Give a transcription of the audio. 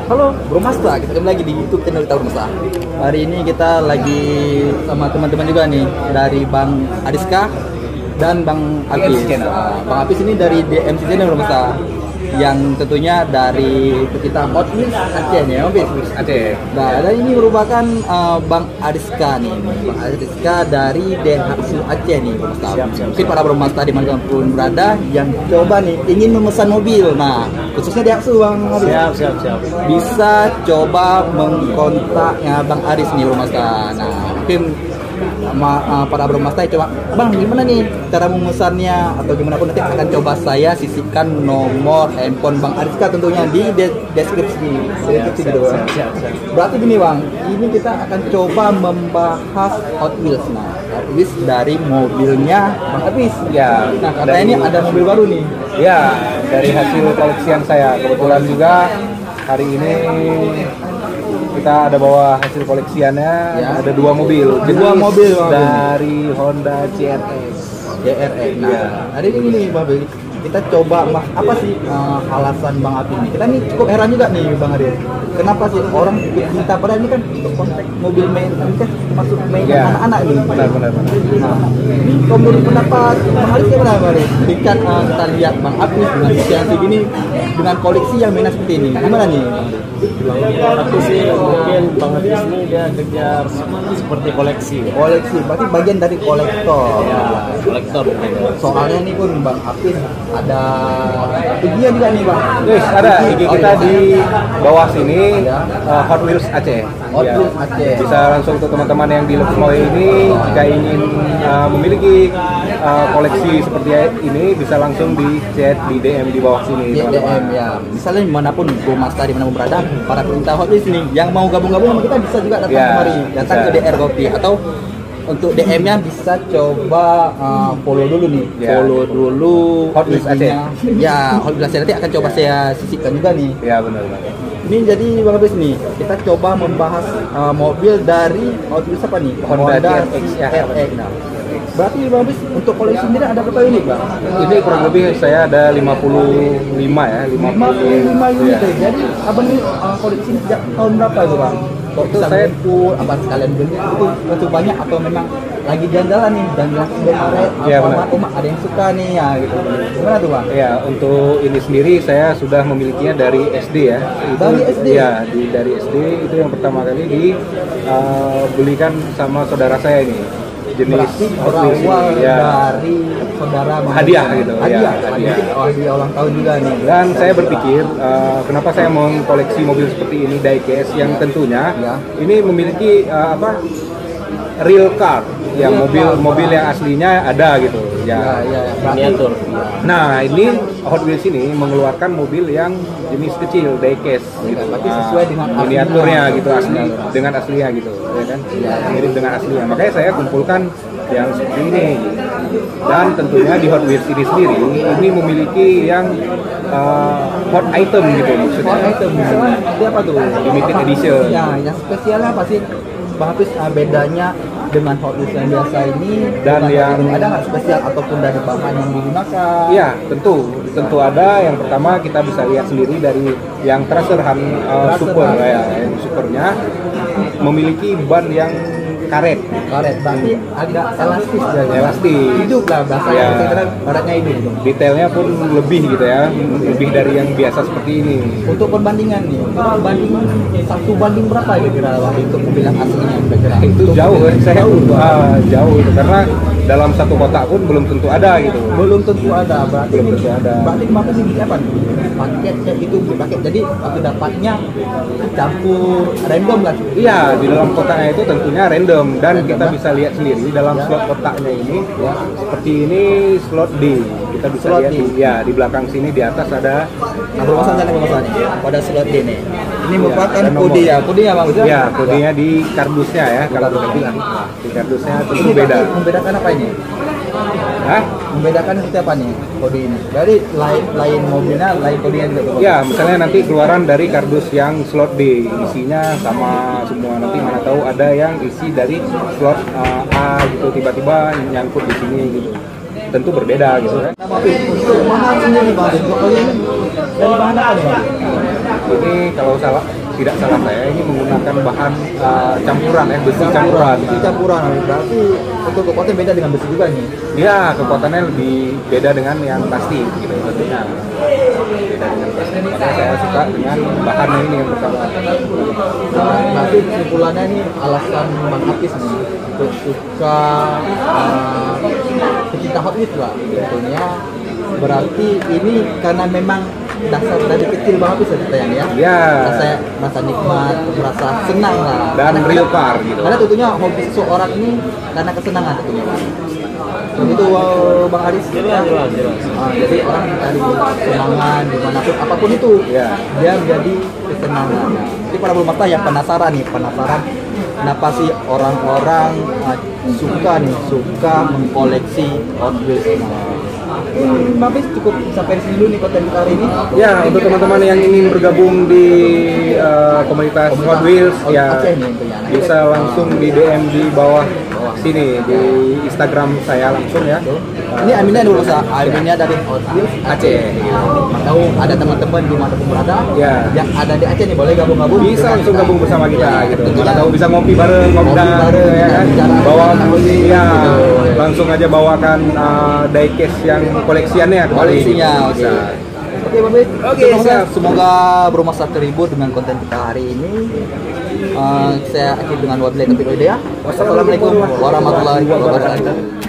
Halo Bro Masta, kita kembali lagi di YouTube channel kita Bro Masta. Hari ini kita lagi sama teman-teman juga nih dari Bang Adiska dan Bang Apis. Bang Apis ini dari DMC Channel Bro Masta, yang tentunya dari pecinta Hot Wheels Aceh nih, Apis. Aceh. Nah, dan ini merupakan Bang Adiska nih, Bang Adiska dari Daihatsu Aceh nih Bro Masta. Mungkin para Bro Masta dimanapun berada yang coba nih ingin memesan mobil, nah khususnya Daihatsu Bang Aris. Siap. Bisa coba mengkontaknya Bang Aris nih Bro Masta. Nah, mungkin para Bro Masta coba, Bang gimana nih cara memesannya atau gimana pun nanti akan coba saya sisipkan nomor handphone Bang Ariska tentunya di deskripsi gitu. Berarti gini Bang, ini kita akan coba membahas Hot Wheels. Nah, Hot Wheels dari mobilnya Bang Apis. Ya. Nah, katanya ini ada mobil baru nih. Ya, dari hasil koleksian saya. Kebetulan juga hari ini kita ada bawa hasil koleksiannya, ya. Ada dua mobil dari Honda CRX. Nah, ya. Hari ini nih Bang Apis, kita coba apa sih alasan Bang Apis nih? Kita nih cukup heran juga nih Bang Apis. Kenapa sih orang minta, padahal ini kan untuk konteks mobil main, ini kan masuk main anak-anak nih. Benar. Nah, ini kalau menurut pendapat Bang Apis gimana Bang Apis? Ketika kita lihat Bang Apis dengan usia segini, dengan koleksi yang mainan seperti ini, gimana nih Bang Apis? Aku sih mungkin Bang Apis ini dia kejar seperti koleksi. Berarti bagian dari kolektor. Ya, kolektor. Soalnya ini pun Bang Apis ada IG juga nih Bang. Ada IG kita di bawah sini, Hot Wheels Aceh. Hot Wheels Aceh. Bisa langsung untuk teman-teman yang di Lekmoy ini jika ingin memiliki koleksi seperti ini, bisa langsung di chat di DM di bawah sini. Di DM ya. Misalnya dimanapun Bro Masta dimanapun berada, para pecinta Hot Wheels nih yang mau gabung-gabung sama kita bisa juga datang kemari, datang ke DR Kopi, atau untuk DM-nya bisa coba follow dulu nih, follow dulu Hot Wheels Aceh. Ya, Hot Wheels Aceh nanti akan coba saya sisipkan juga nih. Ya benar. Ini jadi Bang Apis nih, kita coba membahas mobil dari Hot Wheels apa nih? Honda CRX. Nah, berarti Bang Apis untuk koleksi sendiri ada berapa unit Bang? Ini kurang lebih saya ada 55 ya. 55 unit ya. Jadi abang ini koleksi sejak tahun berapa itu Bang? Kok bisa saya apa sekalian beli itu banyak atau memang lagi jalan-jalan nih dan langsung kemarin umat ada yang suka nih ya gitu. Gimana tuh Bang? Ya, untuk ini sendiri saya sudah memilikinya dari SD ya. Dari SD? Ya, dari SD itu yang pertama kali dibelikan sama saudara saya ini. Jenis berarti berawal dari saudara hadiah gitu. Hadiah ulang tahun juga nih. Dan saya berpikir kenapa saya mengkoleksi mobil seperti ini, diecast yang tentunya ini memiliki real car, yang mobil yang aslinya ada gitu ya. Miniatur. Nah, ini Hot Wheels ini mengeluarkan mobil yang jenis kecil, diecast gitu. Berarti sesuai dengan miniaturnya gitu, asli dengan aslinya gitu, ya kan? Mirip dengan aslinya. Makanya saya kumpulkan yang seperti ini. Dan tentunya di Hot Wheels ini sendiri ini memiliki yang hot item gitu maksudnya. Hot item. Misalnya apa tuh? Limited edition. Ya, yang spesialnya apa sih Bang Apis bedanya dengan Hot Wheels yang biasa ini? Dan yang ada nggak spesial ataupun dari bahan yang digunakan? Iya, tentu ada. Yang pertama kita bisa lihat sendiri dari yang Tracer Super ya, yang supernya memiliki ban yang karet berarti agak elastis ya. Elastis. Hidup lah bahasanya, kita baratnya hidup. Detailnya pun lebih gitu ya, lebih dari yang biasa seperti ini. Untuk perbandingan nih, banding 1 banding berapa kira-kira untuk mobil yang aslinya kira-kira? Itu jauh kan, jauh itu karena dalam satu kotak pun belum tentu ada gitu. Belum tentu ada, berarti kemarin sih apa nih? Paketnya itu paket, jadi waktu dapatnya campur random lah. Iya, di dalam kotaknya itu tentunya random dan kita bisa lihat sendiri dalam slot kotaknya ini seperti ini slot D. Kita bisa slot lihat di belakang sini di atas ada pada slot D nih. Ini merupakan kode ya Bang? Ya, kodenya di kardusnya ya, kalau kita bilang. Di kardusnya tentu beda. Membedakan apa ini? Membedakan seperti apa nih kode ini? Dari lain mobilnya, lain kodenya juga. Ya, misalnya nanti keluaran dari kardus yang slot D, isinya sama semua. Nanti mana tahu ada yang isi dari slot A gitu, tiba-tiba nyangkut di sini gitu. Tentu berbeda gitu kan. Untuk bahan sendiri Bang, dari bahan apa nih Bang? Ini kalau tidak salah saya ini menggunakan bahan campuran ya, besi campuran. Besi campuran. Berarti untuk kekuatan beda dengan besi juga nih. Ya, kekuatannya lebih beda dengan yang plastik gitu tentunya. Beda dengan plastik. Makanya saya suka dengan bahannya ini yang pertama. Berarti kesimpulannya nih alasan Bang Hafiz nih untuk suka pecinta Hot Wheels lah tentunya. Berarti ini karena memang dasar dari kecil Bang Hafiz ya. Ya. Rasa nikmat, merasa senang lah. Dan real car gitu. Karena tentunya hobi seseorang ini karena kesenangan tentunya. Begitu Bang Aris. Jelas. Jadi orang mencari kesenangan dimanapun apapun itu, dia menjadi kesenangan. Jadi para belum yang penasaran kenapa sih orang-orang suka mengkoleksi Hot Wheels. Tapi cukup sampai sini dulu nih konten kita hari ini. Ya, untuk teman-teman yang ingin bergabung di komunitas Hot Wheels, ya bisa langsung di DM di bawah sini di Instagram saya langsung ya. Ini adminnya dulu adminnya dari Hot Wheels Aceh. Tahu ada teman-teman di mana pun berada yang ada di Aceh nih boleh gabung-gabung. Bisa langsung gabung bersama kita gitu. Tentunya Tahu bisa ngopi bareng ya kan. Bawa langsung aja bawakan diecast yang koleksiannya Oke. Oke, Bang Bit. Oke, siap. Semoga bermasa terhibur dengan konten kita hari ini. Saya akhiri dengan wabillahi taufiq wal hidayah. Wassalamualaikum warahmatullahi wabarakatuh.